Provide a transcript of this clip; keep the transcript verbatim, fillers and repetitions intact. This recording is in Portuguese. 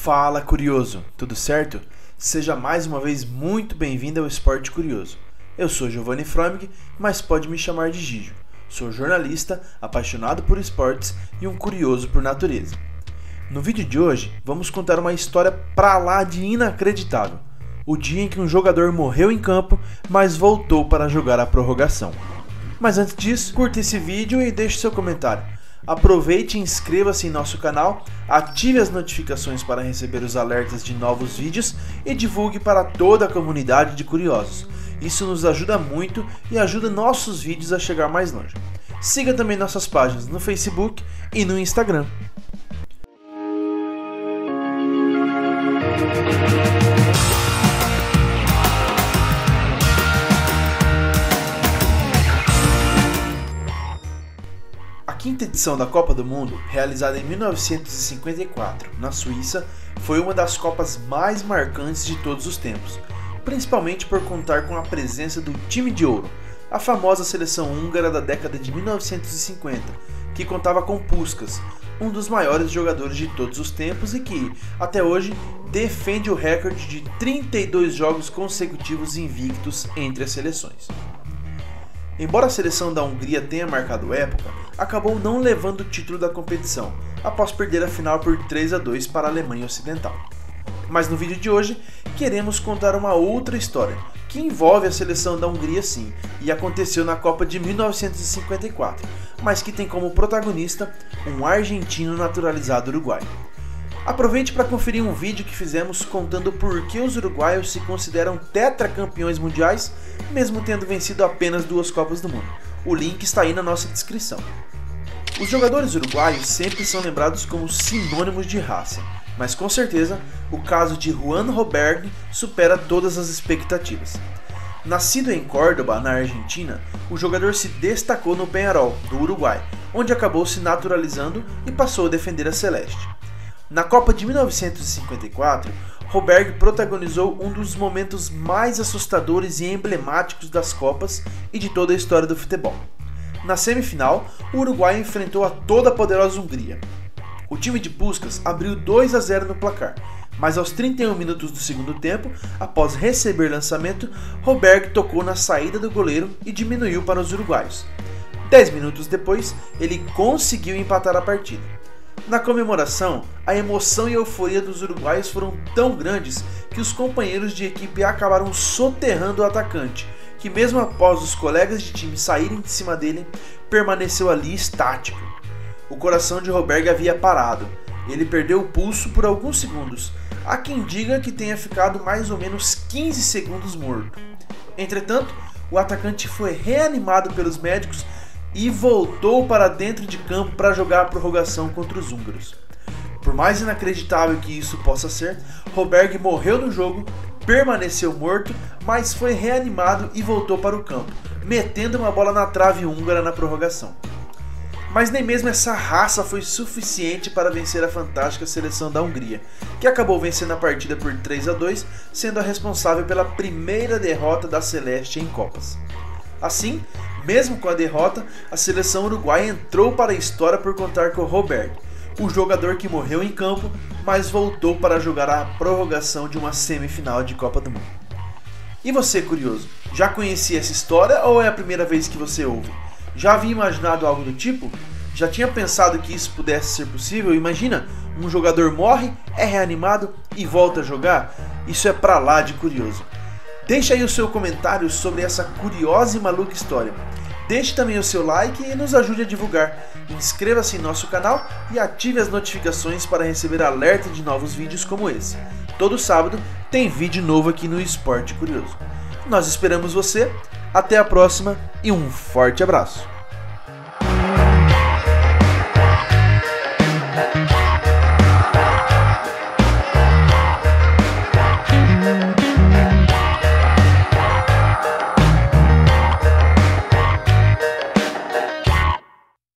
Fala, curioso, tudo certo? Seja mais uma vez muito bem-vindo ao Esporte Curioso. Eu sou Giovanni Fromig, mas pode me chamar de Gijo. Sou jornalista, apaixonado por esportes e um curioso por natureza. No vídeo de hoje, vamos contar uma história pra lá de inacreditável. O dia em que um jogador morreu em campo, mas voltou para jogar a prorrogação. Mas antes disso, curta esse vídeo e deixe seu comentário. Aproveite e inscreva-se em nosso canal, ative as notificações para receber os alertas de novos vídeos e divulgue para toda a comunidade de curiosos. Isso nos ajuda muito e ajuda nossos vídeos a chegar mais longe. Siga também nossas páginas no Facebook e no Instagram. A quinta edição da Copa do Mundo, realizada em mil novecentos e cinquenta e quatro, na Suíça, foi uma das Copas mais marcantes de todos os tempos, principalmente por contar com a presença do Time de Ouro, a famosa seleção húngara da década de mil novecentos e cinquenta, que contava com Puskás, um dos maiores jogadores de todos os tempos e que, até hoje, defende o recorde de trinta e dois jogos consecutivos invictos entre as seleções. Embora a seleção da Hungria tenha marcado época, acabou não levando o título da competição, após perder a final por três a dois para a Alemanha Ocidental. Mas no vídeo de hoje, queremos contar uma outra história, que envolve a seleção da Hungria sim, e aconteceu na Copa de mil novecentos e cinquenta e quatro, mas que tem como protagonista um argentino naturalizado uruguaio. Aproveite para conferir um vídeo que fizemos contando por que os uruguaios se consideram tetracampeões mundiais, mesmo tendo vencido apenas duas Copas do Mundo. O link está aí na nossa descrição. Os jogadores uruguaios sempre são lembrados como sinônimos de raça, mas com certeza o caso de Juan Roberg supera todas as expectativas. Nascido em Córdoba, na Argentina, o jogador se destacou no Peñarol, do Uruguai, onde acabou se naturalizando e passou a defender a Celeste. Na Copa de mil novecentos e cinquenta e quatro, Roberg protagonizou um dos momentos mais assustadores e emblemáticos das Copas e de toda a história do futebol. Na semifinal, o Uruguai enfrentou a toda a poderosa Hungria. O time de Puskás abriu dois a zero no placar, mas aos trinta e um minutos do segundo tempo, após receber lançamento, Roberg tocou na saída do goleiro e diminuiu para os uruguaios. Dez minutos depois, ele conseguiu empatar a partida. Na comemoração, a emoção e a euforia dos uruguaios foram tão grandes que os companheiros de equipe acabaram soterrando o atacante, que mesmo após os colegas de time saírem de cima dele, permaneceu ali estático. O coração de Roberg havia parado, ele perdeu o pulso por alguns segundos, há quem diga que tenha ficado mais ou menos quinze segundos morto. Entretanto, o atacante foi reanimado pelos médicos e voltou para dentro de campo para jogar a prorrogação contra os húngaros. Por mais inacreditável que isso possa ser, Roberg morreu no jogo, permaneceu morto, mas foi reanimado e voltou para o campo, metendo uma bola na trave húngara na prorrogação. Mas nem mesmo essa raça foi suficiente para vencer a fantástica seleção da Hungria, que acabou vencendo a partida por três a dois, sendo a responsável pela primeira derrota da Celeste em Copas. Assim, mesmo com a derrota, a seleção uruguaia entrou para a história por contar com Roberg, o jogador que morreu em campo, mas voltou para jogar a prorrogação de uma semifinal de Copa do Mundo. E você, curioso, já conhecia essa história ou é a primeira vez que você ouve? Já havia imaginado algo do tipo? Já tinha pensado que isso pudesse ser possível? Imagina, um jogador morre, é reanimado e volta a jogar? Isso é pra lá de curioso. Deixe aí o seu comentário sobre essa curiosa e maluca história. Deixe também o seu like e nos ajude a divulgar. Inscreva-se em nosso canal e ative as notificações para receber alerta de novos vídeos como esse. Todo sábado tem vídeo novo aqui no Esporte Curioso. Nós esperamos você, até a próxima e um forte abraço!